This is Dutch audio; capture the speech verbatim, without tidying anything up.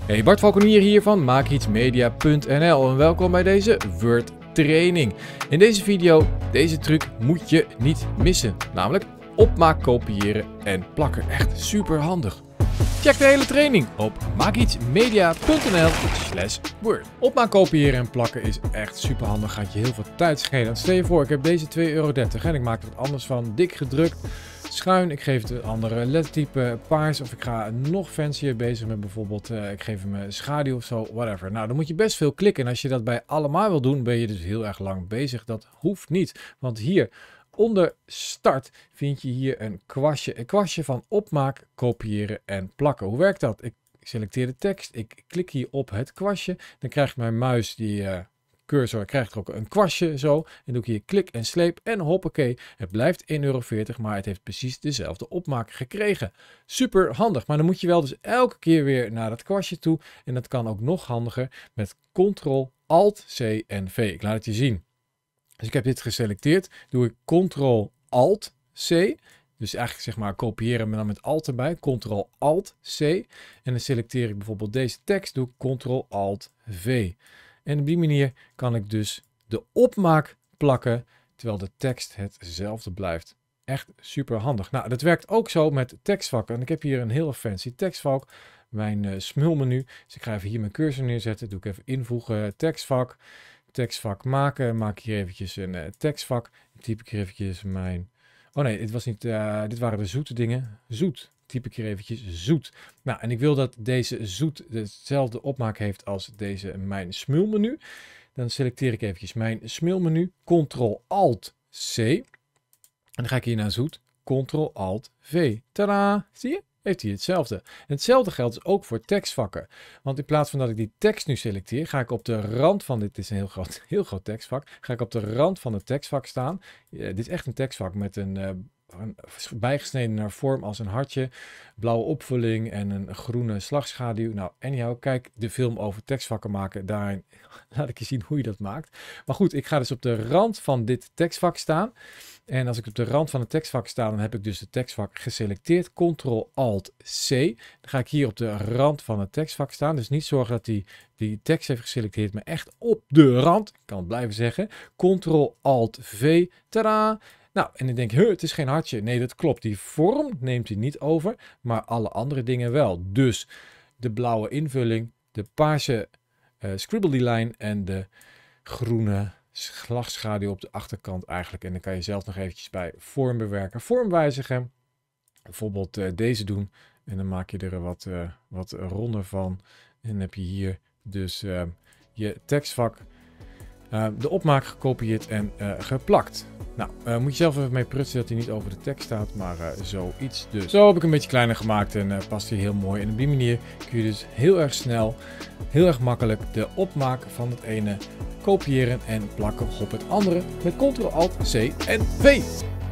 Hey, Bart Valkenier hier van maak iets media punt n l en welkom bij deze Word training. In deze video, deze truc moet je niet missen, namelijk opmaak, kopiëren en plakken. Echt super handig. Check de hele training op maak iets media punt n l slash word. Opmaak, kopiëren en plakken is echt super handig, gaat je heel veel tijd schelen. Stel je voor, ik heb deze twee euro dertig en ik maak er wat anders van, dik gedrukt. Schuin, ik geef het een andere lettertype, paars, of ik ga nog fancier bezig met bijvoorbeeld, uh, ik geef hem een schaduw of zo, whatever. Nou, dan moet je best veel klikken en als je dat bij allemaal wil doen, ben je dus heel erg lang bezig. Dat hoeft niet, want hier onder start vind je hier een kwastje, een kwastje van opmaak, kopiëren en plakken. Hoe werkt dat? Ik selecteer de tekst, ik klik hier op het kwastje, dan krijgt mijn muis die... Uh, cursor krijgt er ook een kwastje zo. En doe ik hier klik en sleep en hoppakee. Het blijft één euro veertig, maar het heeft precies dezelfde opmaak gekregen. Super handig, maar dan moet je wel dus elke keer weer naar dat kwastje toe. En dat kan ook nog handiger met control alt C en V. Ik laat het je zien. Dus ik heb dit geselecteerd. Doe ik control alt C. Dus eigenlijk zeg maar kopiëren, maar dan met alt erbij. control alt C. En dan selecteer ik bijvoorbeeld deze tekst. Doe ik control alt V. En op die manier kan ik dus de opmaak plakken, terwijl de tekst hetzelfde blijft. Echt super handig. Nou, dat werkt ook zo met tekstvakken. En ik heb hier een heel fancy tekstvak, mijn uh, smulmenu. Dus ik ga even hier mijn cursor neerzetten. Doe ik even invoegen, tekstvak, tekstvak maken. Maak hier eventjes een uh, tekstvak. Typ ik hier eventjes mijn... Oh nee, dit, was niet, uh, dit waren de zoete dingen. Zoet. Typ ik hier eventjes zoet. Nou, en ik wil dat deze zoet dezelfde opmaak heeft als deze mijn smulmenu. Dan selecteer ik eventjes mijn smulmenu. control alt C. En dan ga ik hier naar zoet. control alt V. Tadaa! Zie je? Heeft hij hetzelfde. En hetzelfde geldt dus ook voor tekstvakken. Want in plaats van dat ik die tekst nu selecteer, ga ik op de rand van dit, dit is een heel groot, heel groot tekstvak, ga ik op de rand van het tekstvak staan. Uh, dit is echt een tekstvak met een... Uh, bijgesneden naar vorm als een hartje, blauwe opvulling en een groene slagschaduw. Nou, anyhow, kijk de film over tekstvakken maken. Daarin laat ik je zien hoe je dat maakt. Maar goed, ik ga dus op de rand van dit tekstvak staan. En als ik op de rand van het tekstvak sta, dan heb ik dus het tekstvak geselecteerd. control alt C. Dan ga ik hier op de rand van het tekstvak staan. Dus niet zorgen dat die, die tekst heeft geselecteerd, maar echt op de rand. Ik kan het blijven zeggen. control alt V. Tadaa! Nou, en dan denk je, het is geen hartje. Nee, dat klopt. Die vorm neemt hij niet over, maar alle andere dingen wel. Dus de blauwe invulling, de paarse uh, scribbly lijn en de groene slagschaduw op de achterkant eigenlijk. En dan kan je zelf nog eventjes bij vorm bewerken, vorm wijzigen. Bijvoorbeeld uh, deze doen en dan maak je er wat, uh, wat ronder van. En dan heb je hier dus uh, je tekstvak, uh, de opmaak gekopieerd en uh, geplakt. Nou, uh, moet je zelf even mee prutsen dat hij niet over de tekst staat, maar uh, zoiets dus. Zo heb ik een beetje kleiner gemaakt en uh, past hij heel mooi. En op die manier kun je dus heel erg snel, heel erg makkelijk de opmaak van het ene kopiëren en plakken op het andere met control alt C en V.